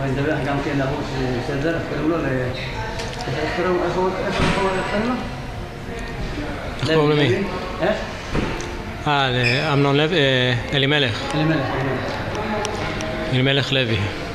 מדווח גם כן להוא שסדר, קוראים לו איפה הוא קוראים לו? איך קוראים למי? איך? לאמנון לוי, אלימלך. אלימלך אלימלך לוי.